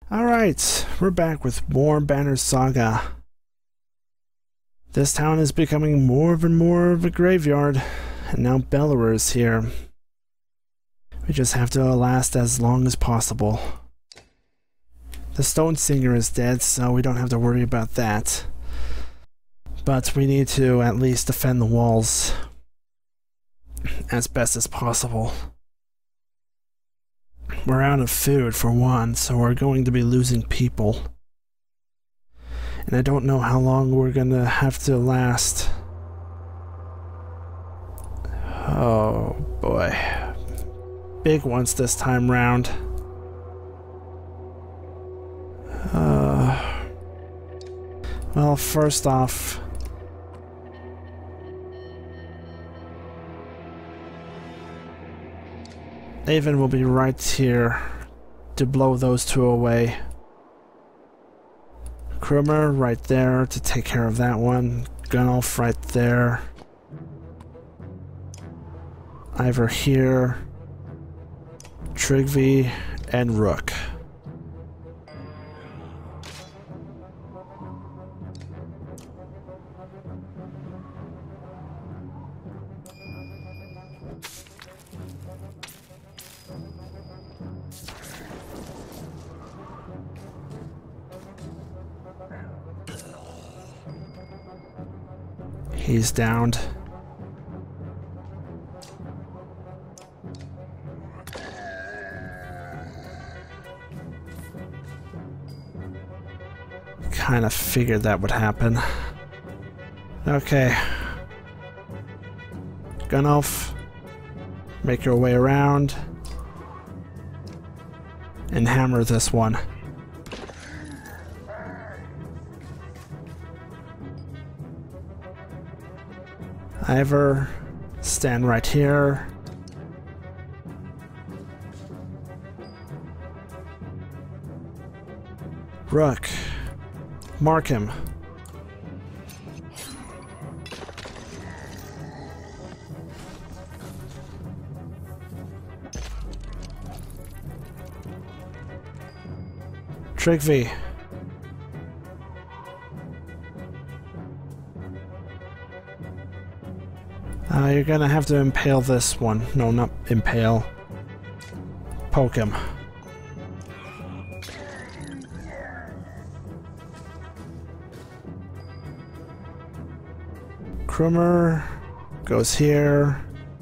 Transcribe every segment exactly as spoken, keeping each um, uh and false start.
Alright, we're back with more Banner Saga. This town is becoming more and more of a graveyard, and now Bellower is here. We just have to last as long as possible. The Stone Singer is dead, so we don't have to worry about that. But we need to at least defend the walls as best as possible. We're out of food for one, so we're going to be losing people. And I don't know how long we're gonna have to last. Oh boy. Big ones this time round. Uh, well, first off, Avon will be right here to blow those two away. Krumer right there to take care of that one. Gunnulf right there. Ivor here. Trigvi and Rook. He's downed. Kind of figured that would happen. Okay. Gunnulf, make your way around and hammer this one. Ivor, stand right here. Rook, mark him. Trigvi. Uh, you're gonna have to impale this one. No, not impale. Poke him. Krumer goes here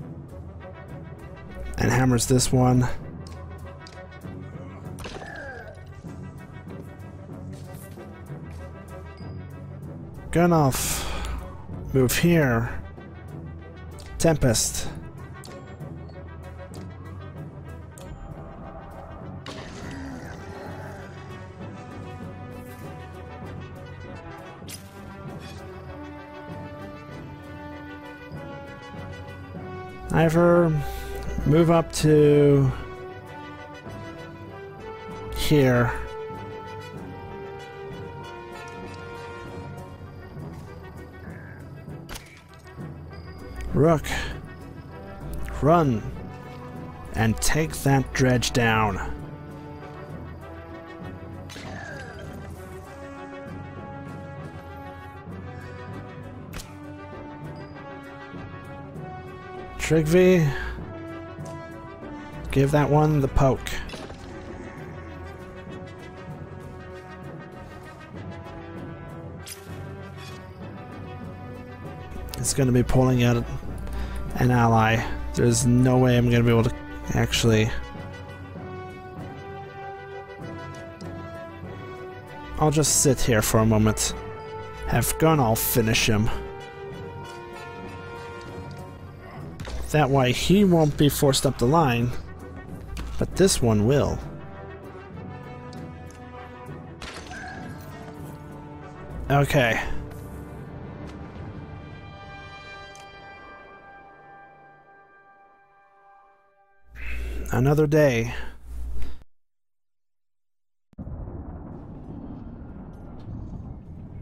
and hammers this one. Gunnulf, move here. Tempest. Ivor, move up to here. Rook, run and take that dredge down. Trigvi, give that one the poke. It's going to be pulling out an ally. There's no way I'm going to be able to actually... I'll just sit here for a moment. Have Gunnulf finish him. That way he won't be forced up the line, but this one will. Okay. Another day.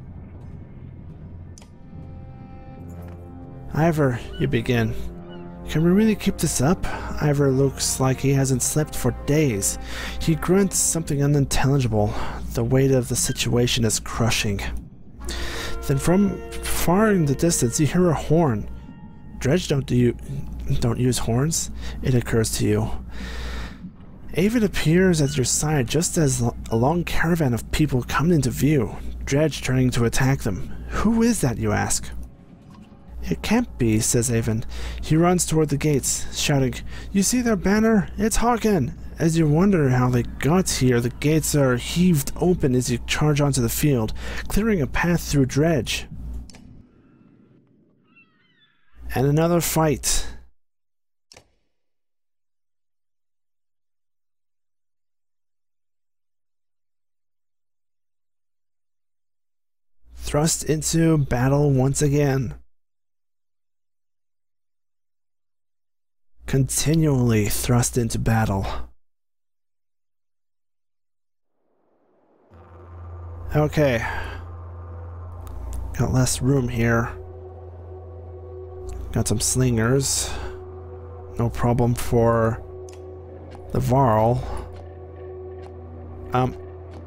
Ivor, you begin. Can we really keep this up? Ivor looks like he hasn't slept for days. He grunts something unintelligible. The weight of the situation is crushing. Then from far in the distance you hear a horn. Dredge don't do you don't use horns, it occurs to you. Avon appears at your side just as a long caravan of people come into view, Dredge turning to attack them. Who is that, you ask? It can't be, says Avon. He runs toward the gates, shouting, You see their banner? It's Hawken! As you wonder how they got here, the gates are heaved open as you charge onto the field, clearing a path through Dredge. And another fight. Thrust into battle once again. Continually thrust into battle. Okay. Got less room here. Got some slingers. No problem for the Varl. Um.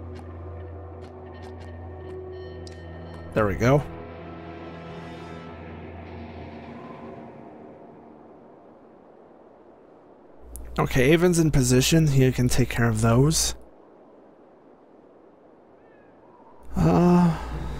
There we go. Okay, Avon's in position. He can take care of those. Uh...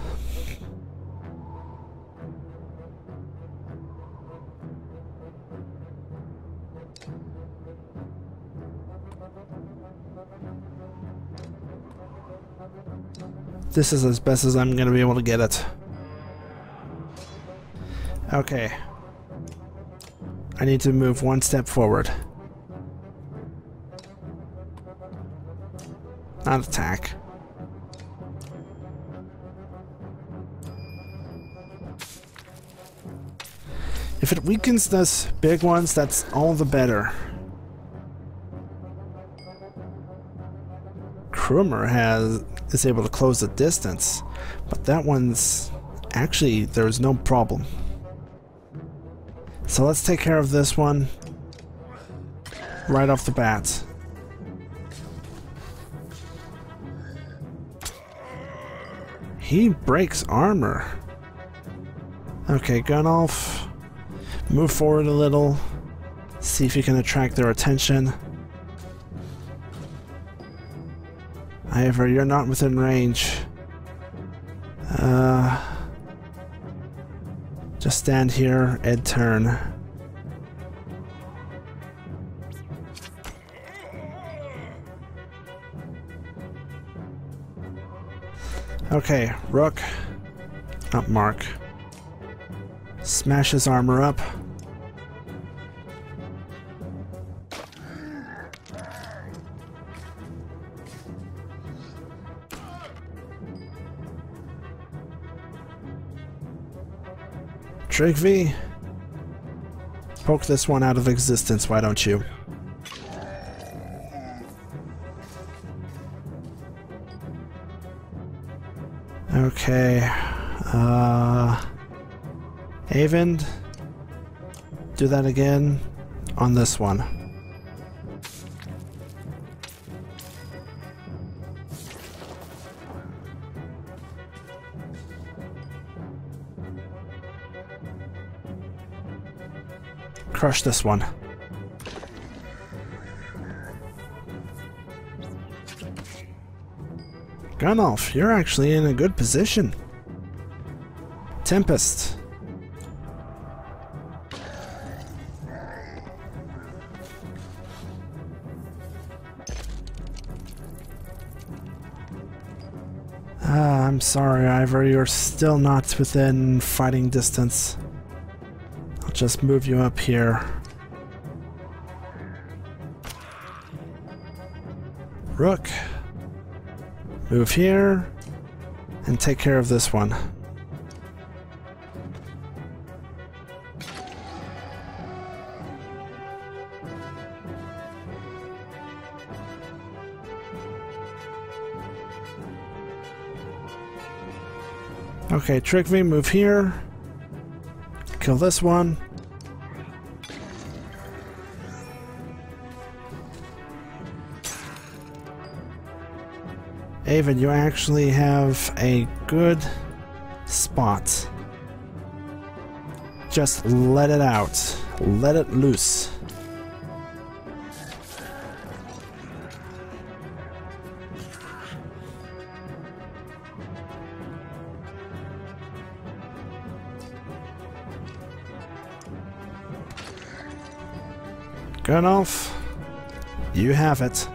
This is as best as I'm going to be able to get it. Okay. I need to move one step forward. Not attack. If it weakens those big ones, that's all the better. Krumer has is able to close the distance, but that one's actually there's no problem. So let's take care of this one right off the bat. He breaks armor. Okay, Gunnulf, move forward a little, see if you can attract their attention. Ivor, you're not within range. Uh, just stand here and turn. Okay, Rook, not Mark. Smash his armor up. Trigvi, poke this one out of existence, why don't you? Okay, uh, Avon, do that again on this one. Crush this one. Gunnulf, you're actually in a good position. Tempest. Ah, I'm sorry, Ivor, you're still not within fighting distance. I'll just move you up here. Rook. Move here, and take care of this one. Okay, Trigvi, move here. Kill this one. Avon, you actually have a good spot. Just let it out. Let it loose. Gernulf, you have it.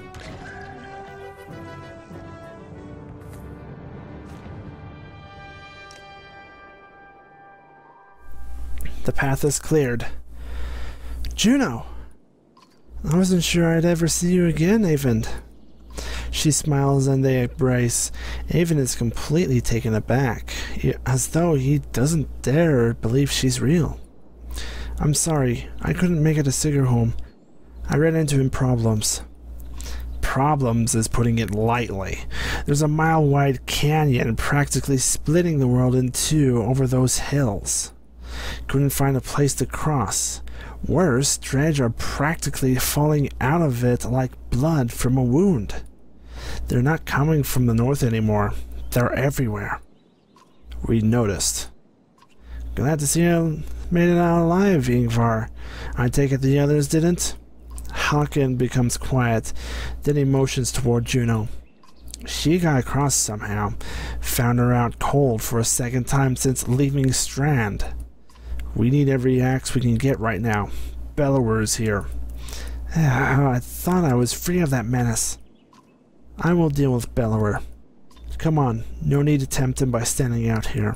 The path is cleared. Juno! I wasn't sure I'd ever see you again, Avon. She smiles and they embrace. Avon is completely taken aback, as though he doesn't dare believe she's real. I'm sorry, I couldn't make it to Sigerholm. I ran into him problems. Problems is putting it lightly. There's a mile-wide canyon practically splitting the world in two over those hills. Couldn't find a place to cross. Worse, dredge are practically falling out of it like blood from a wound. They're not coming from the north anymore. They're everywhere. We noticed. Glad to see you made it out alive, Ingvar. I take it the others didn't? Håkon becomes quiet, then he motions toward Juno. She got across somehow. Found her out cold for a second time since leaving Strand. We need every axe we can get right now. Bellower's here. I thought I was free of that menace. I will deal with Bellower. Come on, no need to tempt him by standing out here.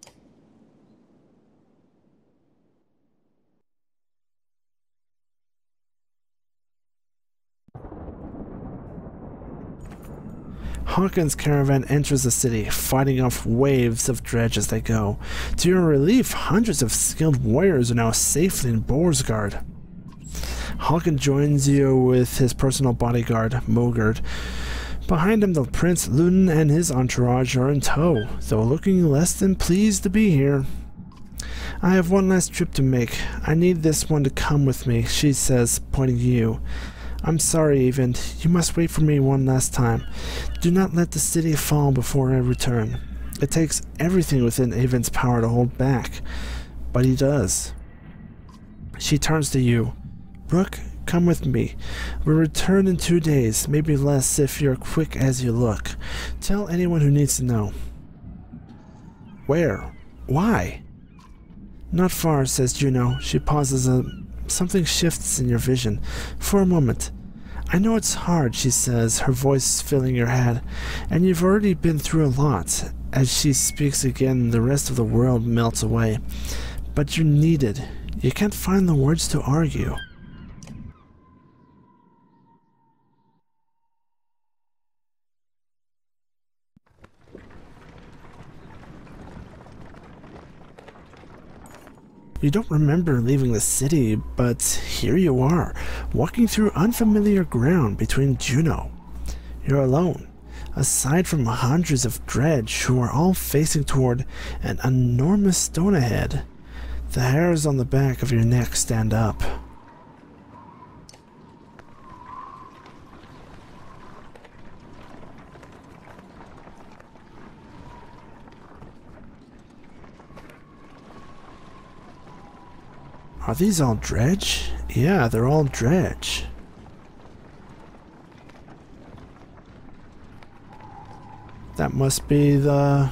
Håkon's caravan enters the city, fighting off waves of dredge as they go. To your relief, hundreds of skilled warriors are now safely in Boarsgard. Håkon joins you with his personal bodyguard, Mogurd. Behind him, the Prince Ludin and his entourage are in tow, though looking less than pleased to be here. I have one last trip to make. I need this one to come with me, she says, pointing to you. I'm sorry, Avon. You must wait for me one last time. Do not let the city fall before I return. It takes everything within Avon's power to hold back, but he does. She turns to you. Rook, come with me. We'll return in two days, maybe less if you're quick as you look. Tell anyone who needs to know. Where? Why? Not far, says Juno. She pauses a... Something shifts in your vision. For a moment. I know it's hard, she says, her voice filling your head, and you've already been through a lot. As she speaks again, the rest of the world melts away. But you're needed. You can't find the words to argue. You don't remember leaving the city, but here you are, walking through unfamiliar ground between Juno. You're alone, aside from hundreds of dredge who are all facing toward an enormous stone ahead. The hairs on the back of your neck stand up. Are these all dredge? Yeah, they're all dredge. That must be the...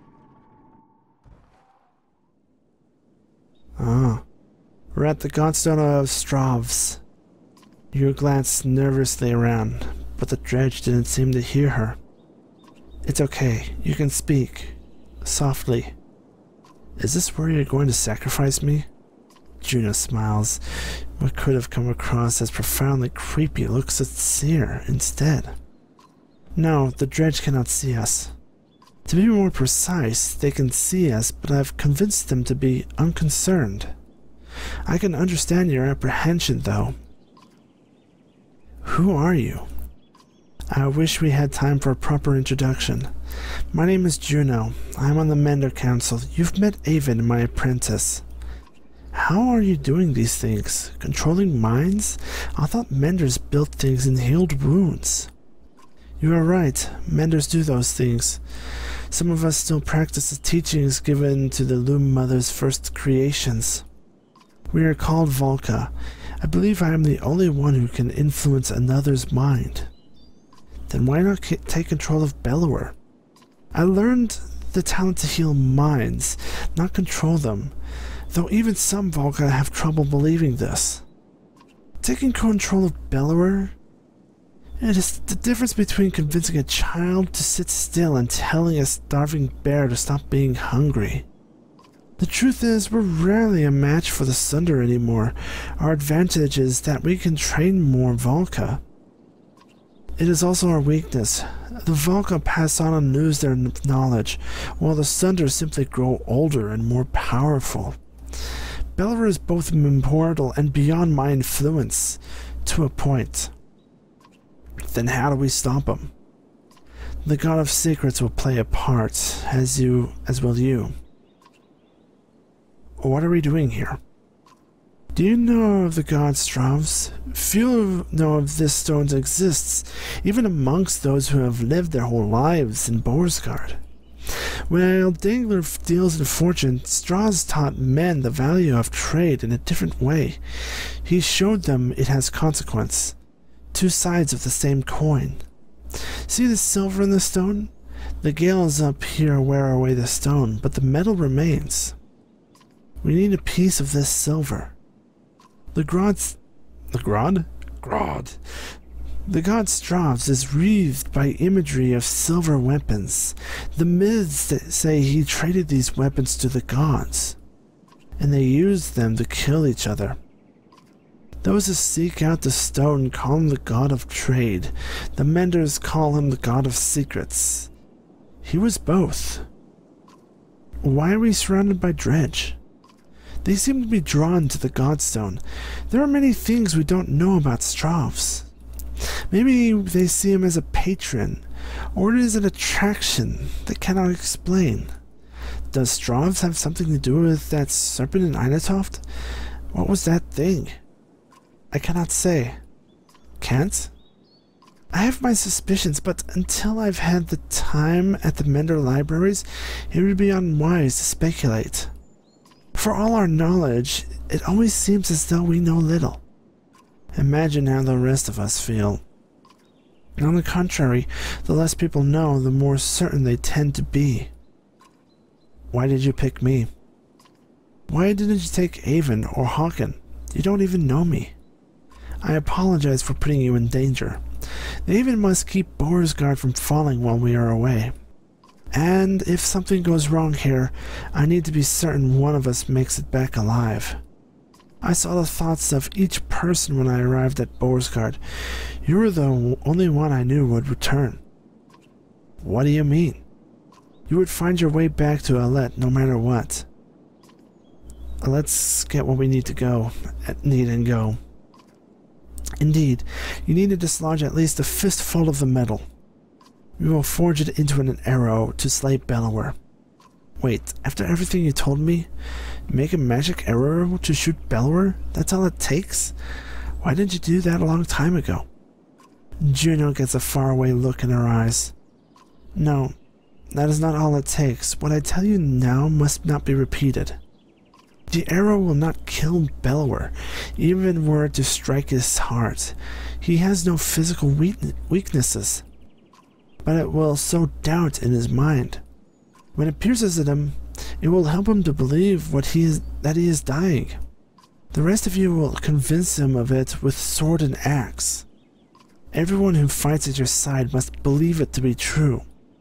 Ah. We're at the Godstone of Stravs. You glanced nervously around, but the dredge didn't seem to hear her. It's okay. You can speak. Softly. Is this where you're going to sacrifice me? Juno smiles. What could have come across as profoundly creepy looks at Seer instead. No, the dredge cannot see us. To be more precise, they can see us, but I've convinced them to be unconcerned. I can understand your apprehension, though. Who are you? I wish we had time for a proper introduction. My name is Juno. I'm on the Mender Council. You've met Avon, my apprentice. How are you doing these things? Controlling minds? I thought Menders built things and healed wounds. You are right. Menders do those things. Some of us still practice the teachings given to the Loom Mother's first creations. We are called Volca. I believe I am the only one who can influence another's mind. Then why not take control of Bellower? I learned the talent to heal minds, not control them, though even some Volca have trouble believing this. Taking control of Bellower? It is the difference between convincing a child to sit still and telling a starving bear to stop being hungry. The truth is, we're rarely a match for the Sunder anymore. Our advantage is that we can train more Volca. It is also our weakness. The Volca pass on and lose their knowledge, while the Sunder simply grow older and more powerful. Bellower is both immortal and beyond my influence, to a point. Then how do we stop him? The God of Secrets will play a part, as you, as will you. What are we doing here? Do you know of the god Stravs? Few know of this stone exists, even amongst those who have lived their whole lives in Boersgard. While Dangler deals in fortune, Stravs taught men the value of trade in a different way. He showed them it has consequence. Two sides of the same coin. See the silver in the stone? The gales up here wear away the stone, but the metal remains. We need a piece of this silver. The Grod's... The Grod? Grod. The god Stravs is wreathed by imagery of silver weapons. The myths say he traded these weapons to the gods, and they used them to kill each other. Those who seek out the stone call him the god of trade. The Menders call him the god of secrets. He was both. Why are we surrounded by dredge? They seem to be drawn to the Godstone. There are many things we don't know about Stravs. Maybe they see him as a patron, or it is an attraction they cannot explain. Does Stravs have something to do with that serpent in Einatoft? What was that thing? I cannot say. Can't? I have my suspicions, but until I've had the time at the Mender libraries, it would be unwise to speculate. For all our knowledge, it always seems as though we know little. Imagine how the rest of us feel. On the contrary, the less people know, the more certain they tend to be. Why did you pick me? Why didn't you take Avon or Hawken? You don't even know me. I apologize for putting you in danger. The Avon must keep Boersgard from falling while we are away. And if something goes wrong here, I need to be certain one of us makes it back alive. I saw the thoughts of each person when I arrived at Boersgard. You were the only one I knew would return. What do you mean? You would find your way back to Alet no matter what. Let's get what we need to go, need and go. Indeed, you need to dislodge at least a fistful of the metal. We will forge it into an arrow to slay Bellower. Wait, after everything you told me, make a magic arrow to shoot Bellower? That's all it takes? Why didn't you do that a long time ago? Juno gets a faraway look in her eyes. No, that is not all it takes. What I tell you now must not be repeated. The arrow will not kill Bellower, even were it to strike his heart. He has no physical weaknesses, but it will sow doubt in his mind. When it pierces at him, it will help him to believe what he is, that he is dying. The rest of you will convince him of it with sword and axe. Everyone who fights at your side must believe it to be true.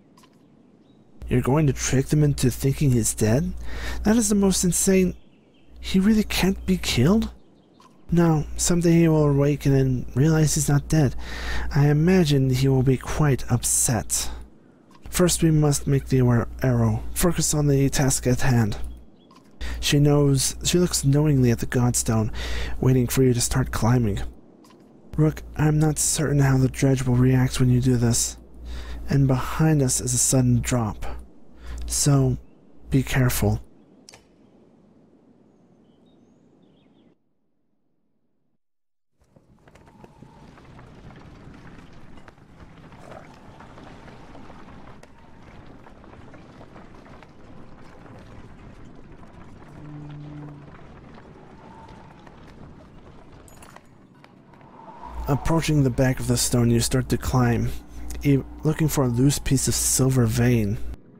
You're going to trick them into thinking he's dead? That is the most insane... He really can't be killed? No, someday he will awaken and realize he's not dead. I imagine he will be quite upset. First we must make the arrow. Focus on the task at hand. She knows, she looks knowingly at the Godstone, waiting for you to start climbing. Rook, I'm not certain how the dredge will react when you do this. And behind us is a sudden drop. So, be careful. Approaching the back of the stone, you start to climb, e looking for a loose piece of silver vein.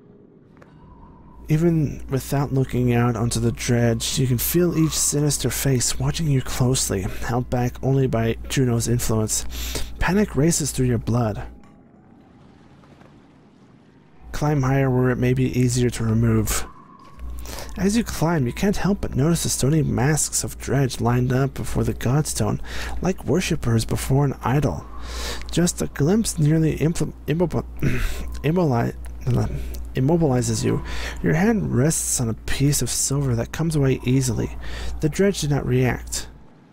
Even without looking out onto the dredge, you can feel each sinister face watching you closely, held back only by Juno's influence. Panic races through your blood. Climb higher where it may be easier to remove. As you climb, you can't help but notice the stony masks of dredge lined up before the godstone, like worshippers before an idol. Just a glimpse nearly immobili immobilizes you. Your hand rests on a piece of silver that comes away easily. The dredge did not react.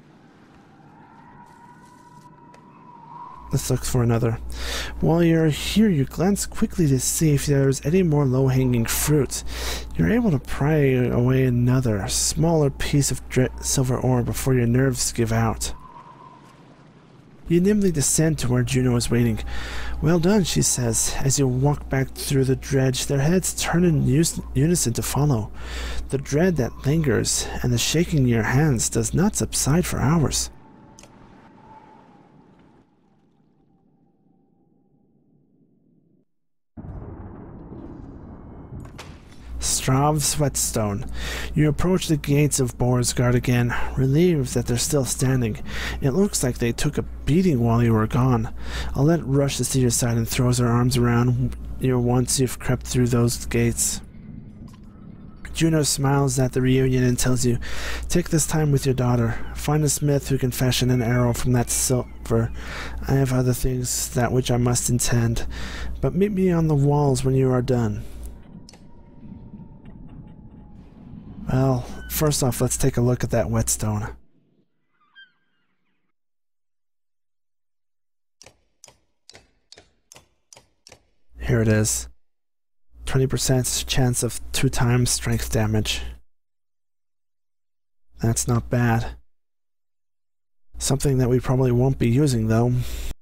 Let's look for another. While you're here, you glance quickly to see if there's any more low-hanging fruit. You're able to pry away another, smaller piece of silver ore before your nerves give out. You nimbly descend to where Juno is waiting. "Well done," she says, as you walk back through the dredge, their heads turn in unison to follow. The dread that lingers and the shaking in your hands does not subside for hours. Strav's whetstone. You approach the gates of Boersgard again, relieved that they're still standing. It looks like they took a beating while you were gone. Alette rushes to your side and throws her arms around you once you've crept through those gates. Juno smiles at the reunion and tells you, "Take this time with your daughter. Find a smith who can fashion an arrow from that silver. I have other things that which I must intend, but meet me on the walls when you are done." Well, first off, let's take a look at that whetstone. Here it is. twenty percent chance of two times strength damage. That's not bad. Something that we probably won't be using, though.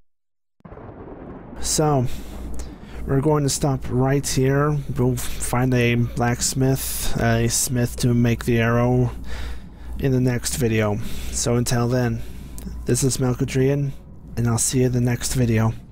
So, we're going to stop right here. We'll find a blacksmith, a smith to make the arrow in the next video. So until then, this is Malcadrian, and I'll see you in the next video.